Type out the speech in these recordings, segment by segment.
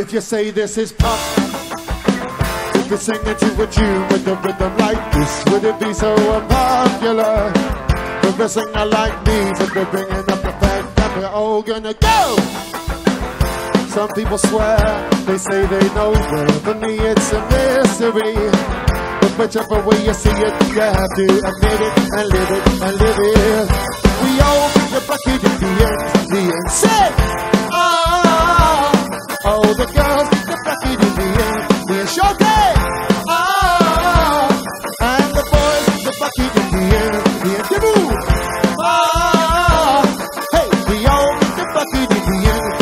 If you say this is pop, if you sing it to a tune with a rhythm like this, would it be so unpopular? For the singer like me, for the bringing up the fact that we're all gonna go. Some people swear, they say they know where. For me it's a mystery. But whichever way you see it, you have to admit it and live it and live it. We all bring the bucket in the end, Say, oh, oh, the girls get the bucket in the end, sure day. Oh, and the boys get the bucket in the end, move. Oh, hey, we all get the bucket in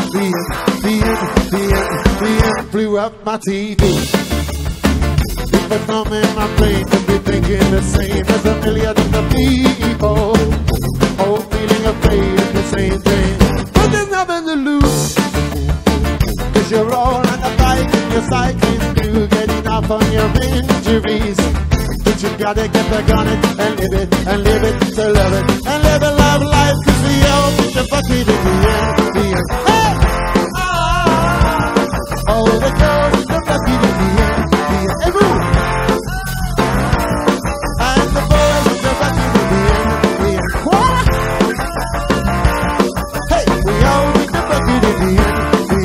the end, blew up my TV. If I come in my plane, could be thinking the same as a million other people. Oh, feeling afraid of the same thing. But there's nothing to lose, cause you're all on the bike and you're cycling through, getting off on your injuries. But you gotta get back on it and live it, and live it to love it, and live a love life, cause we all get the bucket in the end, Hey! Oh, the girls get the bucket in the end, Hey, move! And the boys get the bucket in the end, What? Hey, we all get the bucket in the end,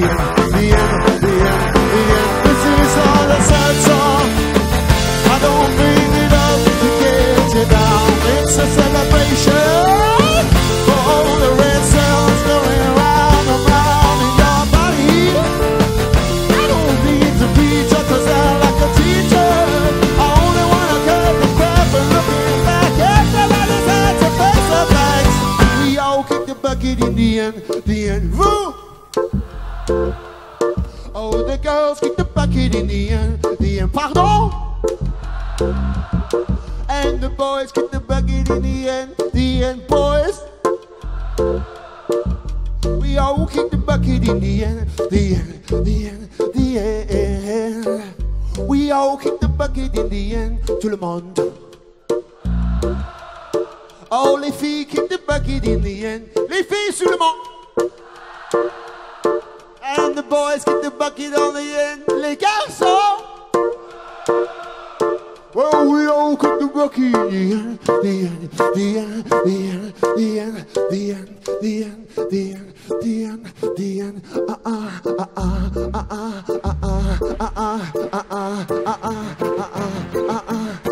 This is all a sad song. I don't bring it up to get you down. It's a celebration for all the red cells going round and round in your body. I don't need to be just as like a teacher. I only wanna cut the crap and looking back. Everybody's had to face the facts. We all kick the bucket in the end, Woo! Oh, the girls kick the bucket in the end, Pardon? And the boys kick the bucket in the end, boys. We all kick the bucket in the end, We all kick the bucket in the end, tout le monde. Oh, les filles kick the bucket in the end, les filles sur le monde. And the boys get the bucket on the end, les garçons. Well, we all get the bucket in the end, the end.